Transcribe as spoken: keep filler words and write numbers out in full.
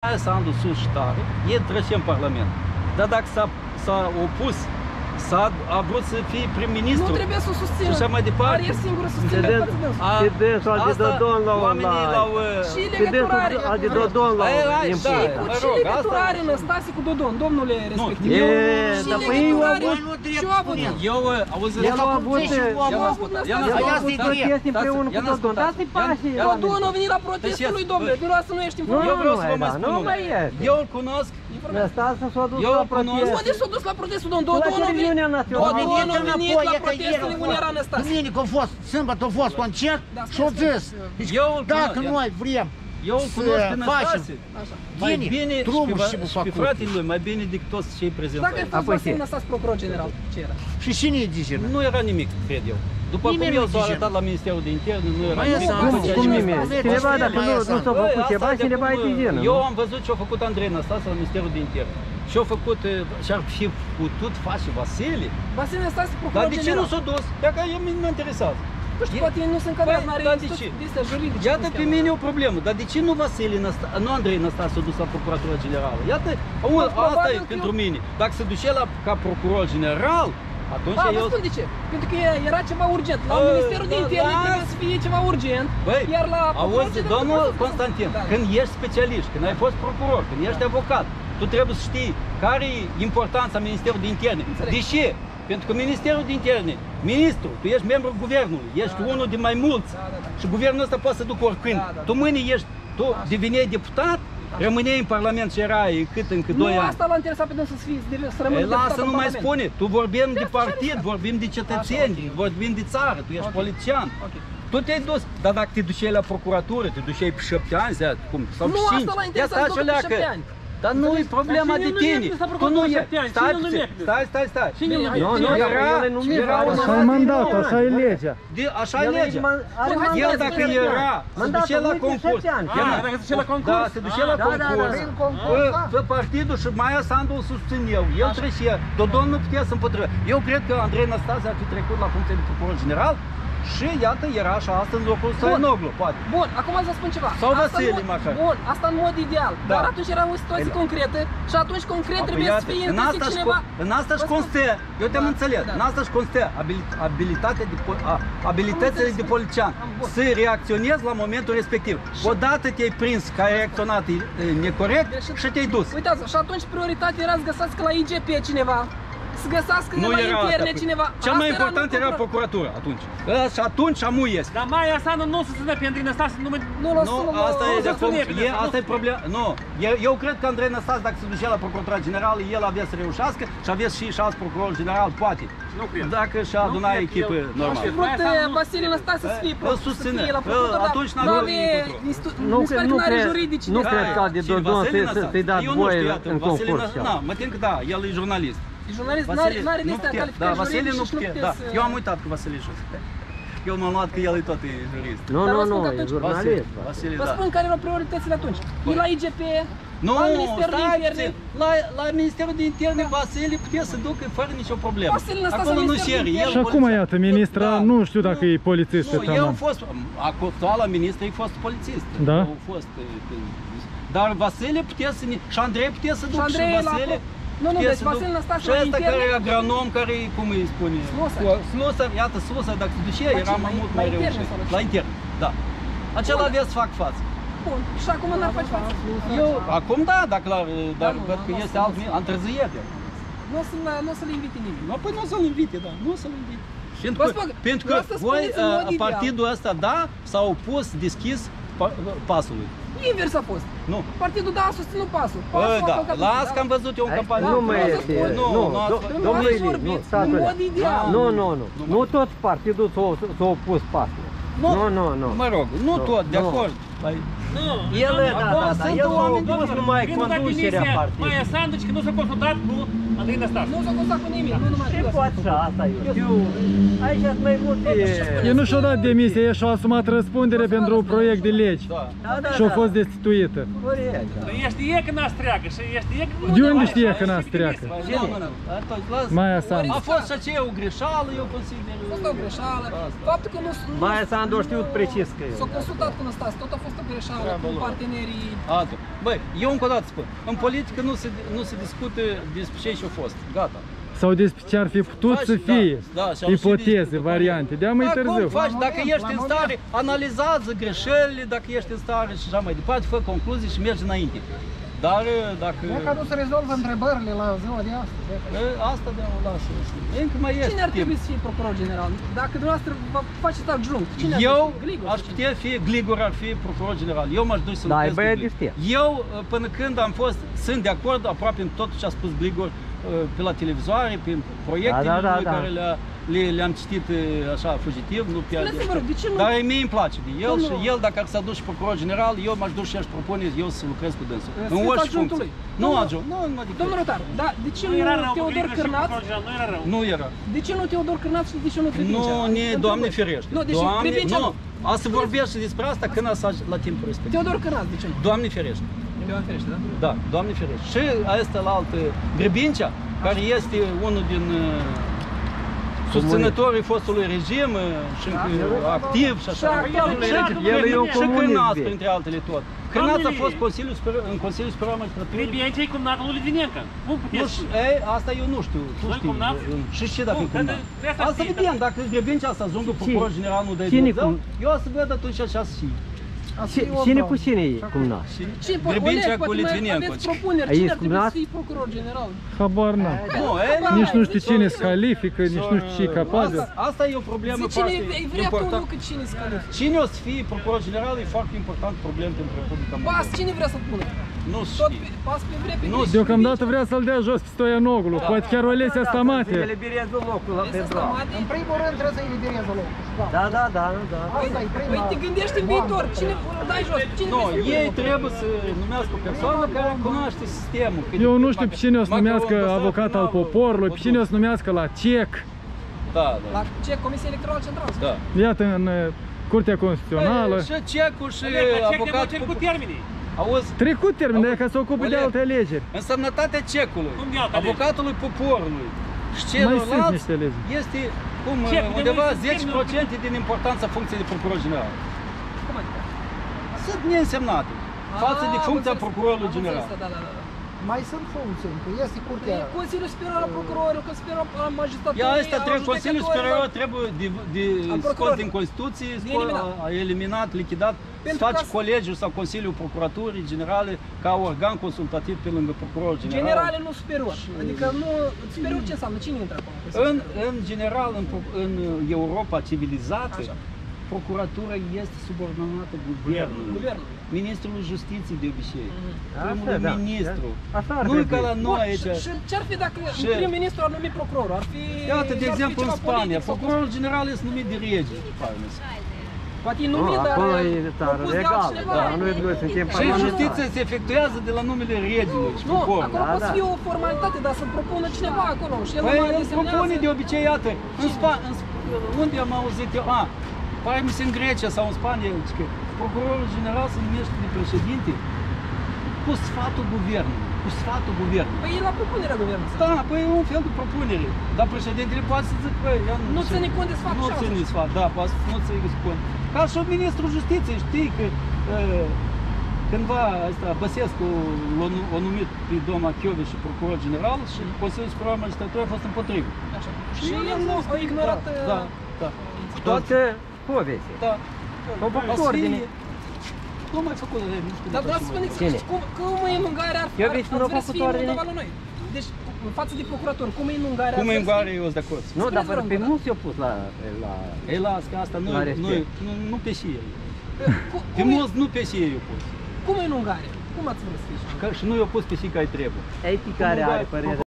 Maia Sandu sus și tare, el trece în Parlament. Dar dacă s-a opus, s-a a vrut să fie prim-ministru. Nu trebuie să o susțină. Și așa mai departe. Are el singur să susțină pe dânsul. Și dânsul a de Dodon la oamenii l-au... Și legătură are. A de Dodon la import. Și legătură are Năstase cu Dodon, domnule respectiv. E, dar păi eu am avut... Ce a avut? Eu auzi... El a avut... Eu am avut Năstase. Protest împreună cu Dodon. Dați-i pașii. Dodon a venit la protestul lui, domnule. Din asta nu ești informat. Eu vreau să vă mai spun. Nu mai e. Eu îl cunosc. Năstase s-a dus la protest. Unde s-a dus la protestul, domnul? Dodon a venit la protestul unde era Năstase. Duminică a fost, sâmbătă a fost concert și au zis, dacă noi vrem eu îl cunosc pe Năstase. Mai bine și pe fratele lui, mai bine decât toți cei prezenți. Dacă ai fost Vasile Năstase procuror general, ce era? Și cine e digenă? Nu era nimic, cred eu. După cum el s-a arătat la Ministerul de Interne, nu era nimic. Cum nimic? Cineva, dacă nu s-a făcut ceva, cineva e digenă. Eu am văzut ce a făcut Andrei Năstase la Ministerul de Interne. Și-a făcut, și-ar fi putut face Vasile. Vasile Năstase procuror general. Dar de ce nu general. s-a dus? Dacă eu mă interesează. Nu știu, poate nu se încadrează, n-are instituții juridice. Iată pe mine o problemă, dar de ce nu Vasile Năstase, nu Andrei Năstase s-a dus la Procuratura Generală? Iată, asta e pentru mine. Dacă se duce la ca procuror general, atunci eu... eu... vă spun de ce. Pentru că era ceva urgent. La Ministerul de Interne trebuie să fie ceva urgent. Băi, iar la auzi, domnul Constantin, când ești specialist, când ai fost procuror, când ești avocat, tu trebuie să știi care e importanța Ministerului de Interne. De ce? Pentru că Ministerul de Interne, ministru, tu ești membrul guvernului, ești da, unul din mai mulți da, da, da. Și guvernul ăsta poate să ducă oricând. Da, da, da. Tu mâine ești, tu da, deveneai deputat, da, rămâneai în Parlament și erai cât încă doi ani. Nu, asta l-a interesat pe dânsul să fie, să rămână deputat. Lasă, nu mai spune, tu vorbim de partid, vorbim de cetățeni, așa, okay. vorbim de țară, tu ești okay. politician. Okay. Tu te-ai dus, dar dacă te duceai la procuratură, te duceai pe șapte ani, cum, sau pe cinci, nu, asta l-a interesat pe șapte ani. Dar nu e problema de tine. Tu nu e. Stai, stai, stai, stai. Nu, nu, era așa e mandatul, așa e legea. Așa e legea. El dacă era, se duce la concurs. Da, se duce la concurs. Pe partidul și Maia Sandu îl susțin eu. El trecea. Dodon nu putea să împotrivească. Eu cred că Andrei Năstase ar fi trecut la funcție de procuror general. Și iată, era așa asta în locul Stoianoglu, poate. Bun, acum să spun ceva. Sau Vasile, măcar. Bun, asta în mod ideal. Da. Dar atunci era o situație concretă și atunci concret trebuie să fie întâlnit cineva. În asta își constă, eu te-am înțeles, în asta își constă abilitatea de, abilitățile de politician. Să reacționezi la momentul respectiv. Odată te-ai prins că ai reacționat necorect și te-ai dus. Uitați, și atunci prioritatea era să găsească la I G P cineva. Să găsească nu la era interne asta. cineva. Cel mai important era, era procuratura atunci. Și atunci amu este. Dar Maia Sandu nu se sună pe Andrei Năstase, nu Nu, nu asta e de acord. Asta e problema. Nu. Eu, eu cred că Andrei Năstase, dacă se ducea la Procuratura Generală, el avea să reușească și avea și șase procurori general, poate. Nu cred. Dacă și-a adunat echipă normală. Și vrut Vasile Năstase să fie la procuratură, atunci nu avea nu juridici. Nu cred că de Dodon să-i dați voie în concurs. Mă tem că da, el e jurnalist. Jurnalist n-are de astea calificări Vasile nu juridice putea, da. Eu am uitat că Vasile e jurist. Eu m-am luat că el e tot jurist. Nu, nu, nu, e jurnalist. Vă spun care erau prioritățile atunci. E la I G P, la Ministerul de Interne. La Ministerul de Interne Vasile putea să ducă fără nicio problemă. Acolo nu ceri. Și acum, iată, ministra, nu știu dacă e polițistă. Nu, eu am fost, actuala ministră e fost polițist. Da? Dar Vasile putea să ne... Și Andrei putea să ducă și Vasile... Nu, nu, deci Vasile Năstase și ăsta care e agronom, care e, cum îi spune? Slosar. Slosar, iată, Slosar, dacă se ducea, era mai mult mai reușit. La intern, da. Acela avea să fac față. Bun, și acum n-ar face față? Eu, acum da, dacă dar văd că este alt, întârziere. Nu o să-l invite nimeni. Nu, păi nu o să-l invite, da, nu o să-l invite. Pentru că voi, partidul ăsta, da, s-au opus deschis pasului. Invers a fost. Nu. Partidul da a susținut pasul. Pasul da, las că am văzut eu în campanie. Nu mai este. Nu, domnule Ilie, nu, în mod ideal. Nu, nu, nu. Nu tot partidul s-a opus pasului. Nu, nu, nu. Mă rog, nu tot, de acord. El, da, da, da, el s-a opus numai conducerea partidului. Maia Sandu, că nu s-a consultat cu Andrei Năstase. Nu s-a consultat cu nimeni, nu numai cu poate și asta eu. Aici sunt mai multe... El nu și-a dat demisia, el și-a asumat răspundere pentru un proiect de legi. Și-a fost destituită. Ești e că n-ați treacă și ești e că... De unde știe că n-ați treacă? Maia Sandu. A fost și aceea o greșeală, eu consider. A fost o greșeală. Faptul că nu... Maia Sandu a știut precis că e. S-a consultat cu Năstase, tot a fost o greșeală. Generală, cu partenerii... Altul. Băi, eu încă o dată spun, în politică nu se, nu se discută despre ce și-a fost. Gata. Sau despre ce ar fi putut Faci, să fie, da, da, și am și ipoteze, discutat. variante, de-a mai Da, târziu. cum faci? Dacă ești în stare, analizează greșelile, dacă ești în stare și așa mai departe, fă concluzii și mergi înainte. Dar dacă... Dacă nu se rezolvă întrebările la ziua de astăzi. Asta de o lasă. Încă mai este Cine ar trebui să fie procuror general? Dacă dumneavoastră vă faceți adjunct, cine ar Eu trebui? Gligor, aș putea fi, Gligor ar fi procuror general. Eu m-aș duce să Da, lucrez e băiat cu Gligor. de știe. Eu, până când am fost, sunt de acord aproape în tot ce a spus Gligor pe la televizoare, pe proiectele Da, da, da, lui da. care le-a le, le-am citit așa fugitiv, nu pe Spuneți-mă, rog, de ce nu? Dar mie îmi place de el Domnul- și el, dacă ar să aduci procuror general, eu m-aș duce și aș propune eu să lucrez cu dânsul. Să În fiți orice adjunctul funcție. lui. Nu Domnul- adjunct, nu, nu adică. Domnul Rotar, da, de ce Nu nu era rău, Teodor Gligor și Cârnaț? procuror general, nu era rău. Nu era. De ce nu Teodor Cârnaț și de ce nu Tribincea? Nu, ne, Doamne ferește. Nu, deci Doamne, Tribincea nu. nu. A să vorbești despre asta când a să la timpul respectiv. Teodor Cârnaț, de ce nu? Doamne ferește. Doamne ferește, da? Da, Doamne ferește. Și asta la altă Grebincea, care este unul din uh, susținătorii fostului regim uh, și încă activ și așa. Și activ. El e un Și Cârnaț, comunist. printre altele tot. Cârnaț a Domnule, fost Consiliul Superior, în Consiliul Superior al Magistraturii. Tribiența e cumnatul lui Litvinencă. Cum Nu puteți? știu, ei, asta eu nu știu, tu Nu-i știi. cumnat? Și ce dacă Nu, e cumnat? dar de- de asta Asta știi, vedem, dacă Grebincea să ajungă procuror general, nu dai Cine Dumnezeu, cum- eu o să văd atunci așa și. Cine cu cine e cumnat? Ce, bă, Grebincea Oleg, cu poate mai Litvinenko. aveți propuneri, Aici cine ar trebui cumnat? să fie procuror general? Habar n-am. Nu, ei, Nici nu știu nici cine o- se califică, nici nu știu ce e capabil. Asta, asta e o problemă Zice, cine foarte e vrea tu, nu importantă. că cine se califică. Cine o să fie procuror general e foarte important problem pentru Republica Pas, Moldova. cine vrea să pună? Nu Tot știu. pe, pas pe vrea pe Nu, Tribincea. Deocamdată vrea să-l dea jos pe Stoianoglu, poate chiar o Olesia Stamate. Eliberează locul la Să pentru stamate. În primul rând trebuie să elibereze locul. Da, da, da, da. Asta e prima. Păi te gândești în viitor, cine îl dai jos? Cine Nu, vrei să fie? ei trebuie să numească o persoană care cunoaște sistemul. Că Eu de- nu știu pe cine o să măcar numească un dosar avocat al penal, poporului, o pe cine o duc. să numească la C E C. Da, da. La ce? Comisia Electorală Centrală? Da. Iată în uh, Curtea Constituțională. Și cecul și Oleg, la cec de avocatul. văceri cu termenii. Auzi, Trecut termen, de ca să ocupe de Oleg. alte alegeri. însemnătatea cecului, Cum de altă lege? avocatului poporului și sunt celorlalți niște legi. este cum Cec, de undeva noi sunt zece la sută din importanța funcției de procuror general. Cum adică? Sunt neînsemnate față de Ah, funcția am înțeles, procurorului am general. înțeles, Da, da, da. Mai sunt funcții, că este E curtea. Consiliul Superior al Procurorilor, Consiliul Superior al Magistraturii, Ia asta al trebuie, Consiliul Superior judecătorilor. trebuie de, de Al scos procurorilor. din Constituție, De scos, eliminat. a eliminat, lichidat, să Pentru faci ca să- colegiul sau Consiliul Procuraturii Generale ca organ consultativ pe lângă procurorul general. Generale, nu superior. Adică nu... Superior ce înseamnă? Cine intră acolo? În, în general, în, pro- în Europa civilizată, Așa. procuratura este subordonată guvernului. Guvernului. Ministrul Justiției de obicei. Asta, Primul da. ministru. Așa ar Nu trebui. ca la Bun, noi aici. și, și ce-ar fi dacă Și- un prim-ministru ar numi procurorul? Ar fi... Iată, de ar fi exemplu, în ceva Spania, politic sau- procurorul general este numit de rege. Poate e Nu, numit, dar... acolo e țară propus de legală, altcineva. da, noi, noi suntem Și parlamentari. justiția se efectuează de la numele regelui și Nu, poporului. acolo Da, poate da. fi o formalitate, dar să propună cineva acolo și el Păi mai îl desemnează. propune de obicei, iată, în Spa, în Sp unde am auzit eu, a, pare mi se în Grecia sau în Spania, zice că procurorul general se numește de președinte cu sfatul guvernului, cu sfatul guvernului. Păi e la propunerea guvernului. Da, păi e un fel de propunere, dar președintele poate să zic, păi, ia Nu ține cont de sfatul Nu și ține așa. de sfat, da, poate să nu ține cont. Ca și ministrul justiției, știi că uh, cândva ăsta, Băsescu l-a nu- a numit pe doamna Chiove și procuror general și Consiliul Superior al Magistraturii a fost împotrivă. Așa. Și Și el nu a ignorat... Da, da, da. Toate poveste. Da. O Ați fi- ordine. Cum ai făcut? Nu știu. Dar de vreau ce să mai- spuneți Cine? cum, cum e în Ungaria ar, Eu ar, vezi că ați nu a vrea să făcut fie în ordine? Moldova la noi? Deci, în față de procurator, cum e în Ungaria? Cum ar e vrea în să Ungaria, eu sunt de acord. Nu, dar Spuneți, pe vă rog, mulți i-au pus la... la... Ei, las, că asta nu, La nu, respect. nu, nu pe și ei. fie? Cu- Pe Cum, e, mulți nu pe și ei au pus. cum e în Ungaria? Cum ați vrea să fie? Că și nu i-au pus pe și care trebuie. Ei, care are părere.